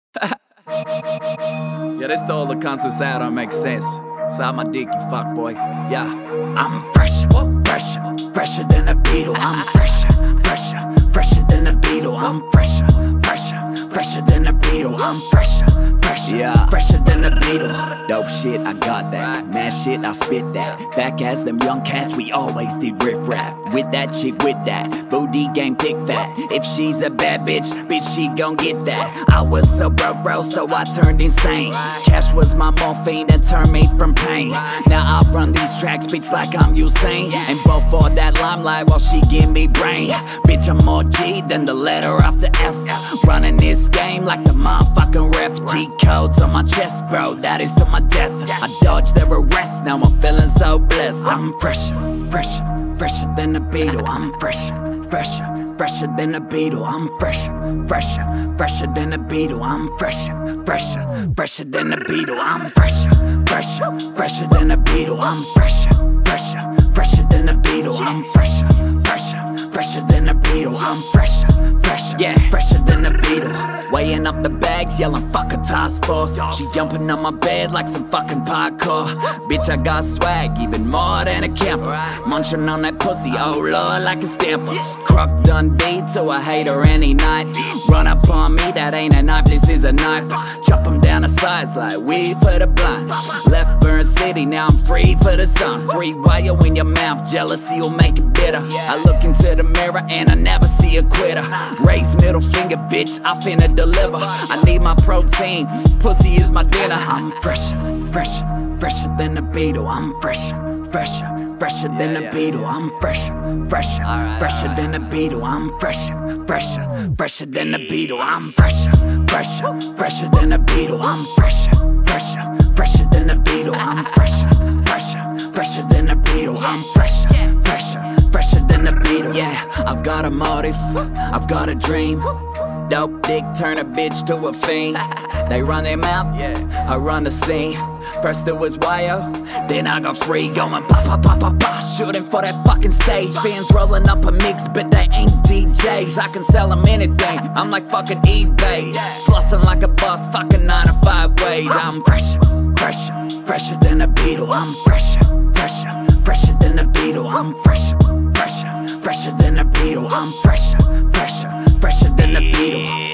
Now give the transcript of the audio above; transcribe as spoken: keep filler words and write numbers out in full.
Yeah, this to all the cunts who say I don't make sense. Suck my dick, you fuck boy. Yeah. I'm fresher, fresher, fresher than a beetle. I'm fresher, fresher, fresher than a beetle. I'm fresher, fresher, fresher than a beetle. I'm fresher, fresher, Yeah. fresher than a beetle. Dope shit, I got that. Mad shit, I spit that. Back as them young cats, we always did riff raff. With that chick, with that booty game, thick fat. If she's a bad bitch, bitch, she gon' get that. I was so broke, bro, so I turned insane. Cash was my morphine that turned me from pain. Now I run these tracks, bitch, like I'm Usain. And both for that limelight while she give me brain. Bitch, I'm more G than the letter after F. Running this game like the motherfucking ref. G codes on my chest, bro, that is to my death. I dodged their arrest, now I'm feeling so blessed. I'm fresher, fresher, fresher than a beetle. I'm fresher, fresher, fresher than a beetle. I'm fresher, fresher, fresher than a beetle. I'm fresher, fresher, fresher than a beetle. I'm fresher, fresher, fresher than a beetle. I'm fresher, fresher, fresher than a beetle. I'm fresher, fresher, fresher than a beetle. I'm fresher, fresher, yeah, fresher than a beetle. Weighing up the bags, yelling fuck a task force. She jumping on my bed like some fucking parkour. Bitch, I got swag, even more than a camper. Munching on that pussy, oh lord, like a stamper. Croc Dundee to a hater any night. Run up on me, that ain't a knife, this is a knife. Chop them down to size like weed for the blind. Left Burn City, now I'm free for the sun. Free wire in your mouth, jealousy will make it bitter. I look into the mirror and I never see a quitter. Raise middle finger, bitch, I finna deliver. I need my protein, pussy is my dinner. I'm fresher, fresher, fresher than a beetle. I'm fresher, fresher, fresher than a beetle. I'm fresher, fresher, fresher than a beetle. I'm fresher, fresher, fresher than a beetle. I'm fresher, fresher, fresher than a beetle. I'm fresher, fresher, fresher than a beetle. I'm fresher, fresher, fresher than a beetle. I'm fresher, fresher, fresher than a beetle. Yeah, I've got a motive, I've got a dream. Dope dick turn a bitch to a fiend. They run their mouth, I run the scene. First it was wire, then I got free. Going pop, pop, pop, pop, pop, shooting for that fucking stage. Fans rolling up a mix, but they ain't D Js. I can sell them anything, I'm like fucking eBay. Flossing like a boss, fucking nine to five wage. I'm fresher, fresher, fresher than a beetle. I'm fresher, fresher, fresher than a beetle. I'm fresher, fresher, fresher than a beetle. I'm fresher, fresher, fresher than a beetle.